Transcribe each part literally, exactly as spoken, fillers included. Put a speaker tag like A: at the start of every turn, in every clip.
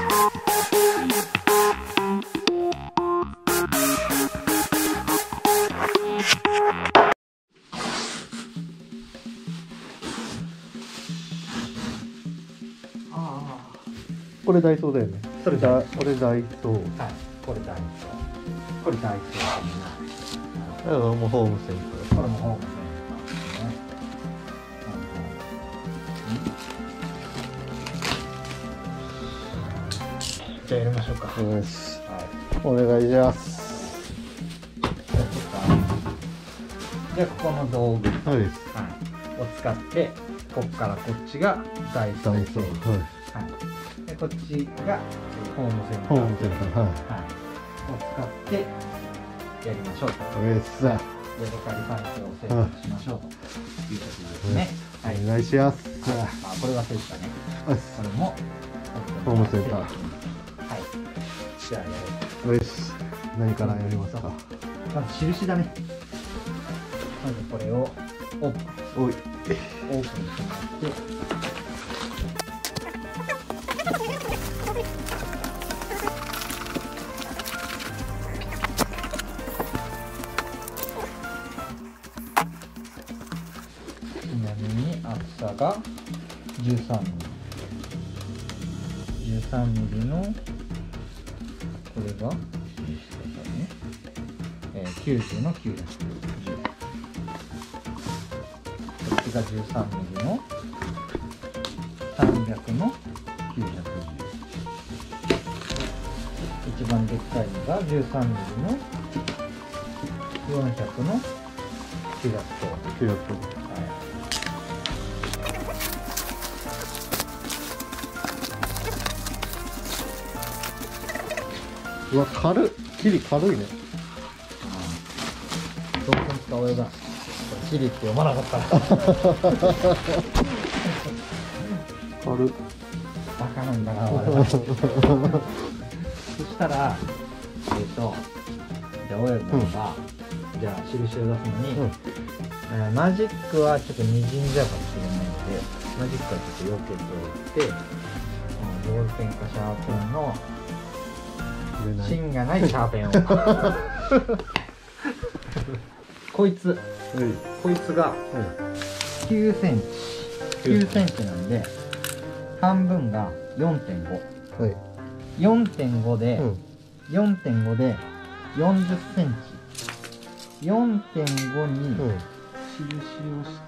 A: これダイソーだよね。それだ、これダイソー。
B: はい、これダイソー。これダイソー。
A: だからもうホームセンター。
B: これもホームセンターですね。じゃあやりましょうか。
A: よし。
B: はい。
A: お願いします。
B: じゃあここの道具、
A: はい。
B: はい、を使ってここからこっちがダイソー。
A: ダイソー。はい。
B: はい。でこっちがホームセンター。
A: ホームセンター。はい。
B: はい。を使ってやりましょうと。
A: おやすさ。
B: ヤドカリ環境を生活しましょうということですね。はい。
A: お願いします。
B: あ、これ忘れてたね。これも
A: ホームセンター。
B: はい。じゃあやろう。
A: よし。何からやりますか。
B: まず印だね。まずこれをオープン。
A: おい。
B: オープンしてもらって。ちなみに厚さがじゅうさんミリ。じゅうさんミリのこれが、ねえー、きゅうじゅうのきゅうひゃくじゅう。こっちがじゅうさんミリのさんびゃくのきゅうひゃくじゅう。一番でっかいのがじゅうさんミリのよんひゃくのきゅうひゃくと。
A: きゅうひゃくと。うわ、軽い。キリ軽いね。
B: どうせ使おうが。キリって読まなかったら。
A: 軽い。
B: バカなんだな、我々。そしたら、えっと、じゃあ、親分が、うん、じゃあ、印を出すのに、うん、えー、マジックはちょっとにじんじゃうかもしれないので、マジックはちょっと避けておいて、ボールペンかシャーペンの、芯がないシャーペンをこいつ、はい、こいつがきゅうセンチ、きゅうセンチなんで半分が よんてんご、はい、よんてんごで、うん、よんてんごでよんじゅっセンチ、よんてんごに印をして、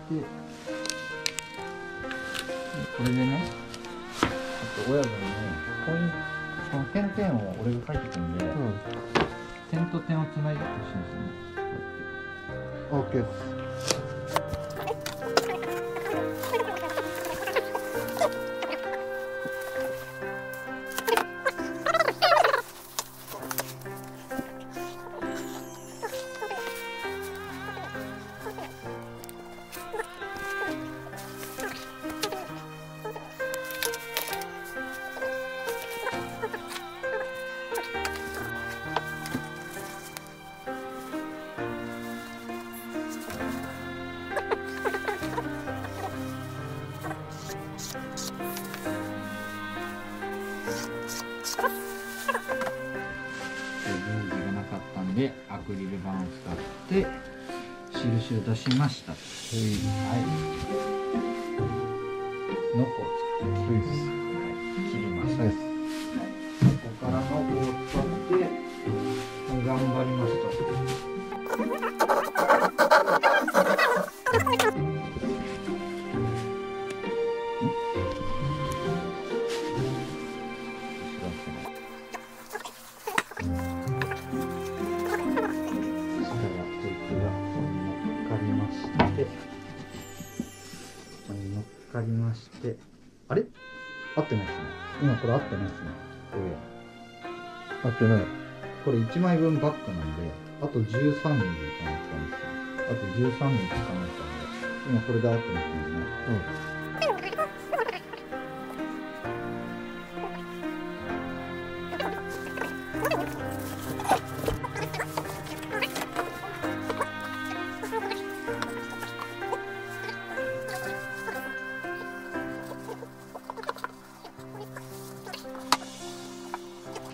B: これでね、あと親分にポイント、この点々を俺が書いていくんで、うん、点と点をつないでほしいんですよね。
A: オッケーです。
B: でアクリル板を使って印を出しました。はい。ノコを使って、はい、切りました。はい。ここからノコを使って頑張りました。乗っかりまして、あれ合ってないですね。今これ合ってないですね。
A: 合ってない。
B: これいちまいぶんバックなんで、あとじゅうさんミリいかないとダメですよ。あとじゅうさんミリいかないとダメです。今これで合ってますね。うん。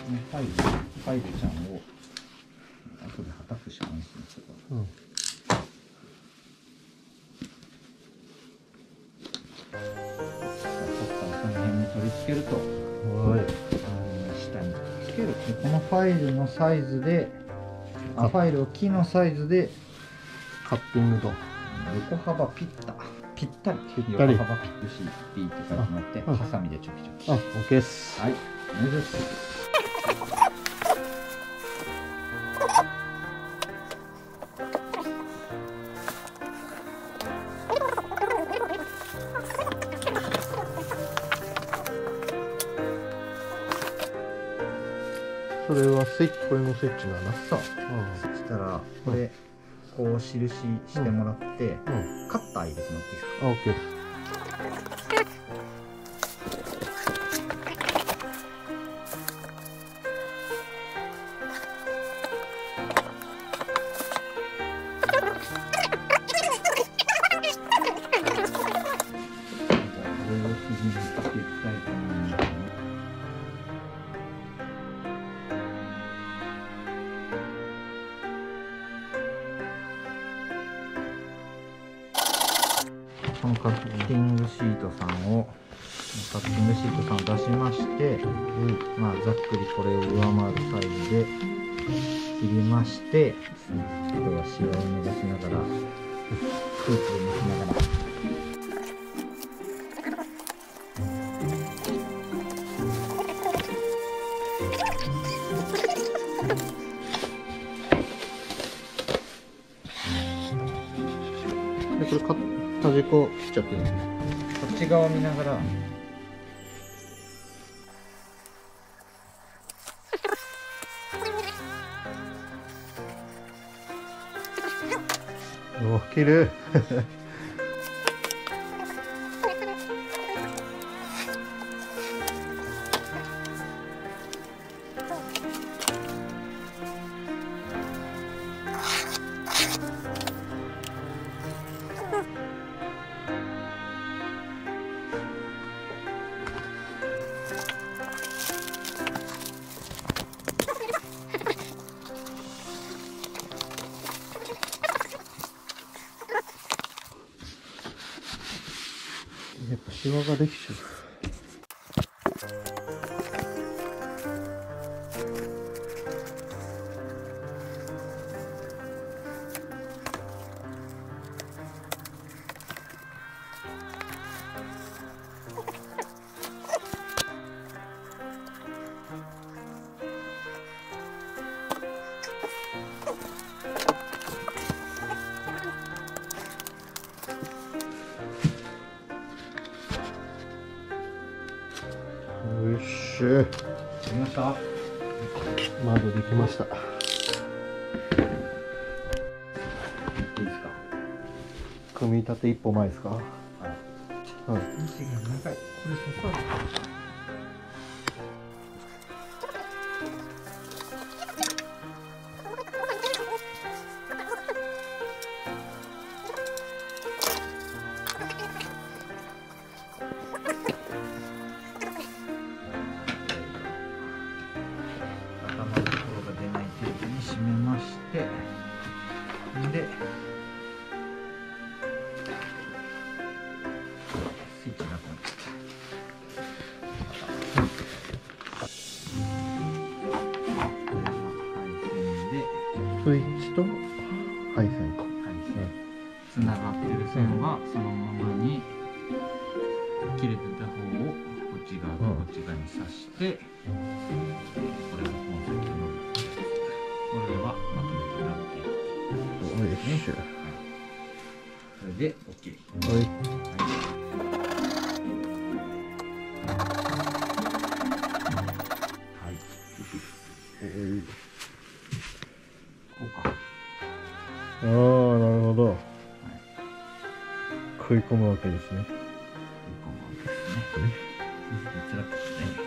B: ファイル、ファイルちゃんを後ではたくし安心する。うん。この辺に取り付けると、はい、下につける。でこのファイルのサイズで、あファイルを木のサイズで
A: カッティングと
B: 横幅ピッタぴったり
A: ぴったり
B: 横幅ピッシー P って書いてもらって、ハサミでチョキチョキ。
A: あ、オッケーです。
B: はい、お願いします。
A: それはスイッチ、これのスイッチなんだ。
B: そう。そしたらこれ、こう印してもらって、うん、カッター入れてもらっていいですか。
A: あ、オッケーです。
B: このカッティングシートさんをカッティングシートさんを出しまして、うん、まあざっくりこれを上回るサイズで切りまして、あとはシワを伸ばしながら空気を抜きながら。
A: でこれカッ端っこ切っちゃってる。こ
B: っち側見ながら。
A: お、切る。やっぱシワができちゃう。よし。で
B: きました。
A: 窓できました。い
B: いですか。
A: 組み立て一歩前ですか。はい。はい。
B: 長い。これそこは。締めまして、でスイッチなくなっちゃった。
A: スイッチと配線と
B: つながってる線はそのままに切れてた方をこっち側とこっち側に刺して、これがコンセントのこれはまとめてなっている。
A: よいしょ。
B: それで OK。
A: はい。
B: はい。こうか。
A: ああ、なるほど。はい、食い込むわけですね。
B: 食い込むわけですね。つらくしてね。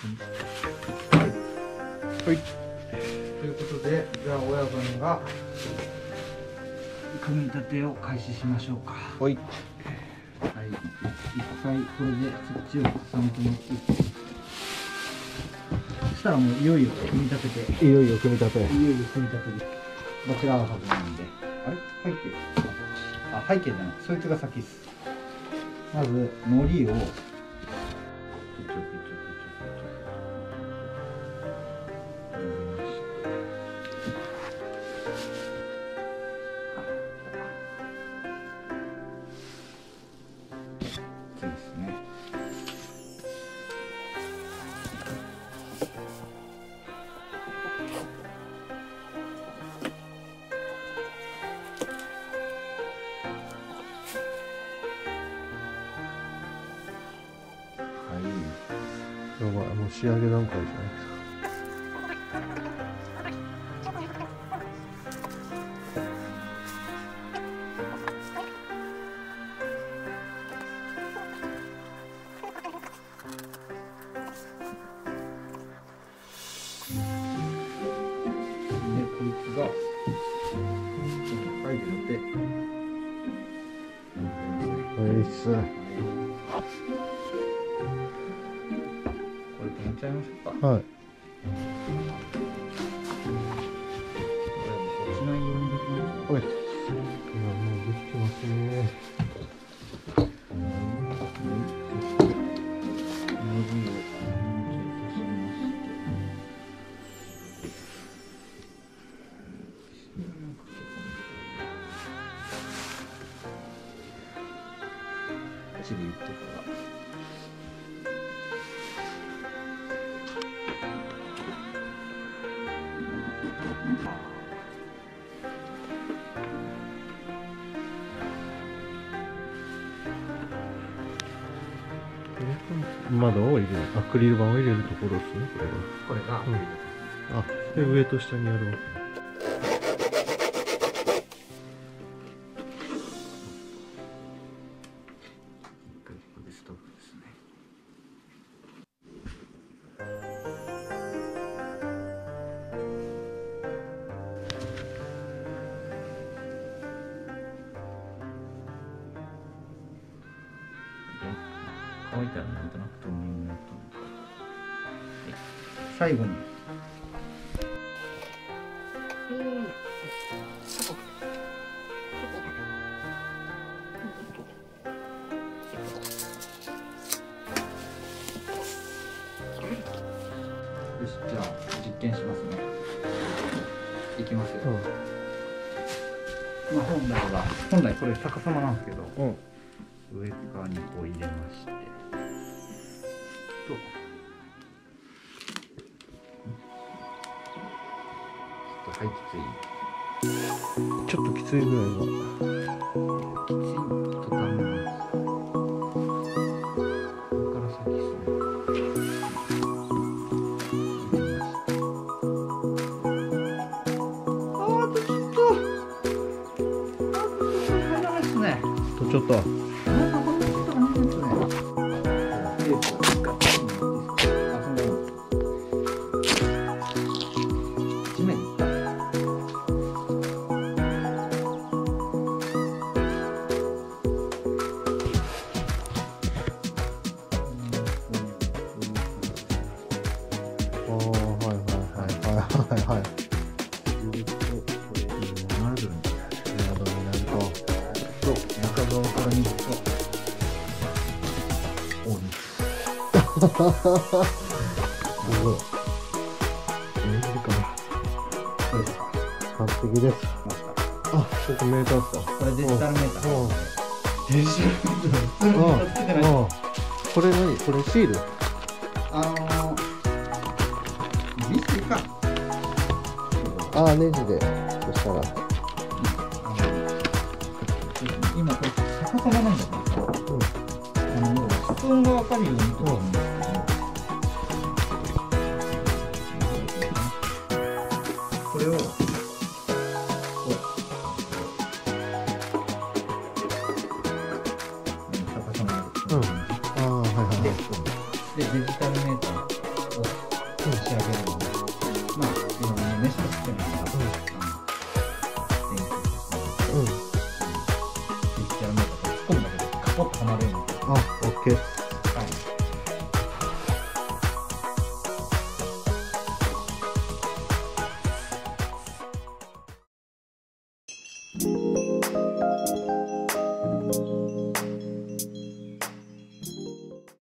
B: はい。
A: はい。
B: ということで、じゃあ親分が組み立てを開始しましょうか。
A: はい。
B: はい。一回これで土を重ねて持っていって、そしたらもういよいよ組み立てて、
A: いよいよ組み立て。
B: いよいよ組み立てです。こちらははずなんで、あれ背景？あ、背景じゃない。そいつが先です。まず糊を。ピチョピチョピチョピチョですね。
A: やばい、もう仕上げ段階じゃないですか。
B: で、こいつが入る予定。
A: はいっす。
B: これ止めちゃいましょうか。
A: はい。
B: 落ちないようにできます。
A: はい。今もうできてますね。
B: チリ言ってから
A: 窓を入れる、アクリル板を入れるところですね、これが。
B: これが、
A: うん、あ、で、上と下にやるわけ。
B: ここでストップですね。乾いたらなんとなく透明になると思う。はい、最後によし、じゃあ実験しますね。いきますよ。うん、まあ本来は本来これ逆さまなんですけど、うん、上側にこう入れまして、とちょっとはい、きつい。
A: ちょっときついぐらいが。
B: きついとダメなんです。ここから先ですね。あーとちょっと、あーとちょっと入らないですね。
A: とちょっと。
B: あーとちょっと入らないですね。テープを使ってもらっていいですか。あ、その地面に行った。
A: はいはい。
B: なるんで、
A: などになると、
B: と中側から見ると、お肉。
A: すごい。いい時間。
B: これとか。
A: 完璧です。
B: ました。
A: あ、ちょっとメーターっすか。
B: これデジタルメーター。
A: うん。
B: デジタルメーター。普通に
A: うん。
B: つけてない。
A: うん。これ何？これシール？
B: あのー、ビスか。
A: ああ、ネジで。そしたら。
B: 今これ逆さまなんだけどさ、
A: うん。
B: あの要は室温が分かるようにとか、